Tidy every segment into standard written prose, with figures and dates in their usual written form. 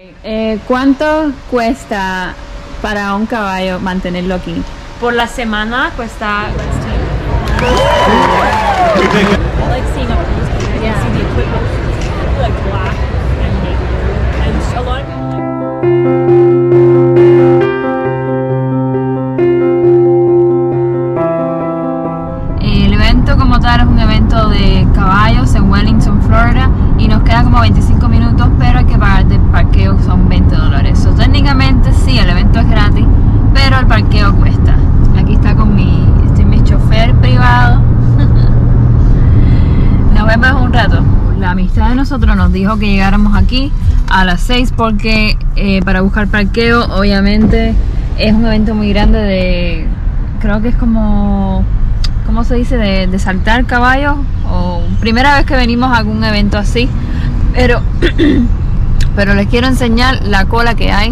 ¿Cuánto cuesta para un caballo mantenerlo aquí? Por la semana cuesta El evento como tal es un evento de caballos en Wellington, Florida, y nos queda como 25 minutos, pero hay que pagar de parqueo, son $20. So, técnicamente sí, el evento es gratis, pero el parqueo cuesta. Aquí está con mi chofer privado. Nos vemos en un rato. La amistad de nosotros nos dijo que llegáramos aquí a las 6 porque para buscar parqueo, obviamente es un evento muy grande de, creo que es como, ¿cómo se dice? De saltar caballos, o primera vez que venimos a algún evento así, pero les quiero enseñar la cola que hay.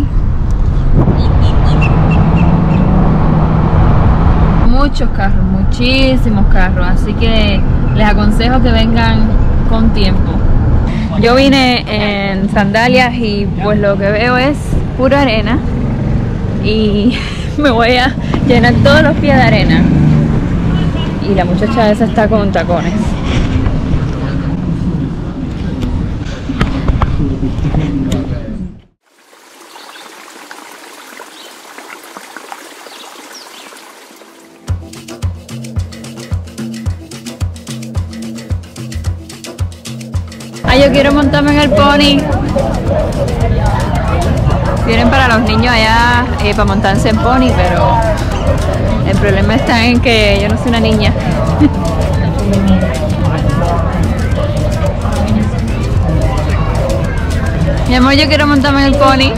Muchos carros, muchísimos carros, así que les aconsejo que vengan con tiempo. Yo vine en sandalias y pues lo que veo es pura arena y me voy a llenar todos los pies de arena. Y la muchacha esa está con tacones. Ay, yo quiero montarme en el pony. Vienen para los niños allá para montarse en pony, pero el problema está en que yo no soy una niña. Mi amor, yo quiero montarme en el pony.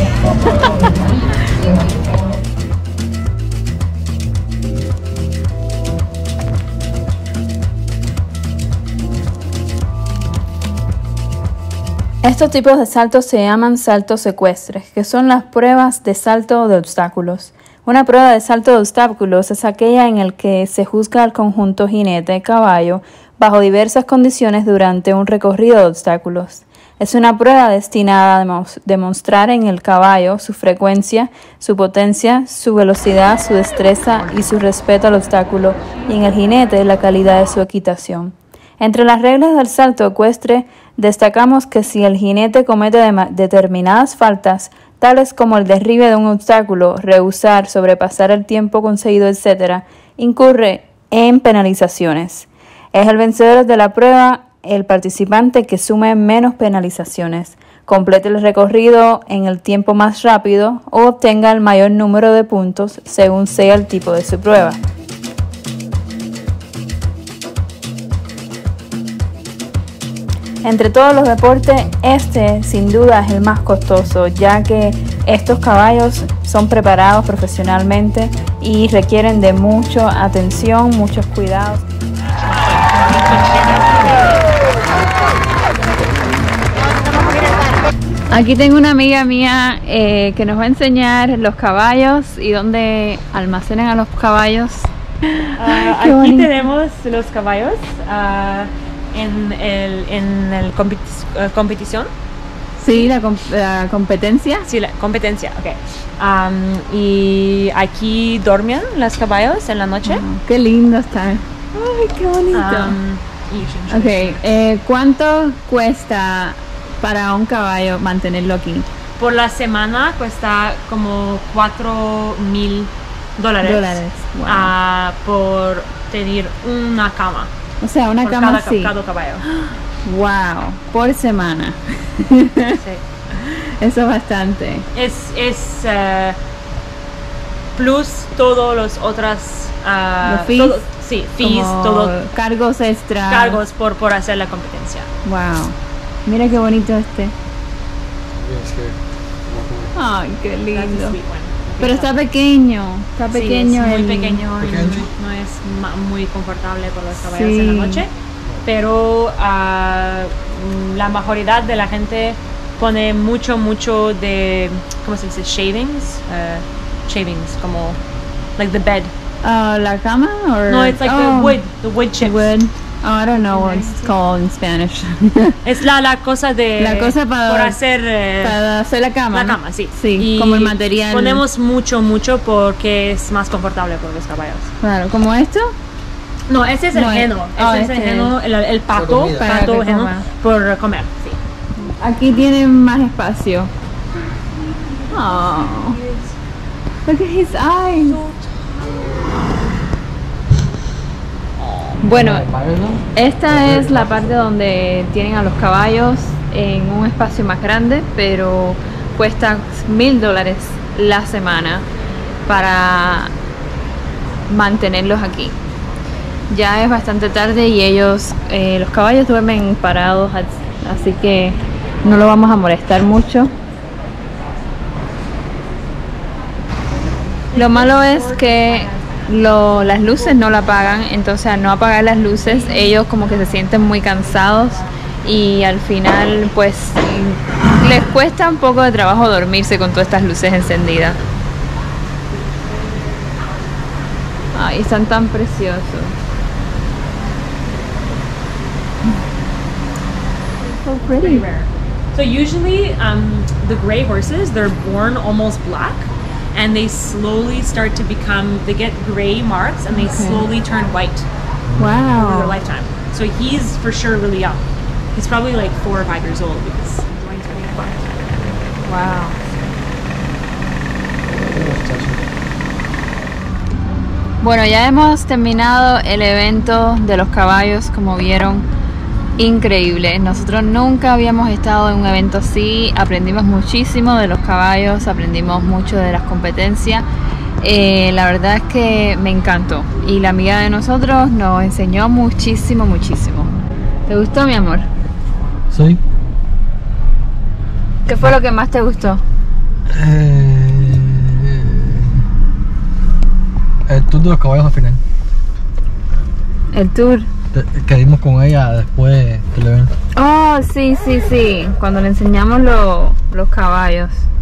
Estos tipos de saltos se llaman saltos ecuestres, que son las pruebas de salto de obstáculos. Una prueba de salto de obstáculos es aquella en la que se juzga al conjunto jinete-caballo bajo diversas condiciones durante un recorrido de obstáculos. Es una prueba destinada a demostrar en el caballo su frecuencia, su potencia, su velocidad, su destreza y su respeto al obstáculo, y en el jinete la calidad de su equitación. Entre las reglas del salto ecuestre destacamos que si el jinete comete determinadas faltas, tales como el derribe de un obstáculo, rehusar, sobrepasar el tiempo conseguido, etc., incurre en penalizaciones. Es el vencedor de la prueba el participante que sume menos penalizaciones, complete el recorrido en el tiempo más rápido o obtenga el mayor número de puntos según sea el tipo de su prueba. Entre todos los deportes, este sin duda es el más costoso, ya que estos caballos son preparados profesionalmente y requieren de mucha atención, muchos cuidados. Aquí tengo una amiga mía que nos va a enseñar los caballos y dónde almacenan a los caballos. Aquí bonito. Tenemos los caballos. En el competición. Sí, la competencia. Sí, la competencia, ok. Y aquí duermen los caballos en la noche. Qué lindo está. Ay, qué bonito. Ok, ¿cuánto cuesta para un caballo mantenerlo aquí? Por la semana cuesta como $4,000. Wow. Por tener una cama. O sea, una por cama cada caballo. Wow, por semana. Sí. Eso es bastante. Es plus todos los otros los fees. Sí, fees, todo. Cargos extra. Cargos por hacer la competencia. Wow. Mira qué bonito este. Ay, qué lindo. Pero está pequeño, es muy pequeño y no es muy confortable para los caballos en la noche, pero la mayoría de la gente pone mucho de, ¿cómo se dice? Shavings, como like the bed. La cama or no, it's like the wood chip. I don't know what it's called in Spanish. Es la cosa de... La cosa para hacer... para hacer la cama. La cama, sí. Sí, y como el material. Ponemos mucho porque es más confortable por los caballos. Claro, ¿como esto? No, ese es el heno. Ese es el heno, el pato heno por comer, sí. Aquí tienen más espacio. Oh, look at his eyes. Bueno, esta es la parte donde tienen a los caballos en un espacio más grande, pero cuesta $1000 la semana para mantenerlos aquí. Ya es bastante tarde y ellos, los caballos duermen parados, así que no lo vamos a molestar mucho. Lo malo es que las luces no la apagan, entonces al no apagar las luces ellos como que se sienten muy cansados y al final pues les cuesta un poco de trabajo dormirse con todas estas luces encendidas. Ay, están tan preciosos. So pretty. So usually the gray horses, they're born almost black and they slowly start to become, they get gray marks and they slowly turn white over their lifetime. So he's for sure really young. He's probably like 4 or 5 years old because he's going to be a black. Wow. Bueno, ya hemos terminado el evento de los caballos, como vieron, increíble. Nosotros nunca habíamos estado en un evento así, aprendimos muchísimo de los caballos, aprendimos mucho de las competencias. La verdad es que me encantó y la amiga de nosotros nos enseñó muchísimo, muchísimo. ¿Te gustó, mi amor? Sí. ¿Qué fue lo que más te gustó? El tour de los caballos al final. El tour. Que dimos con ella después del evento. Oh, sí, sí, sí. Cuando le enseñamos los caballos.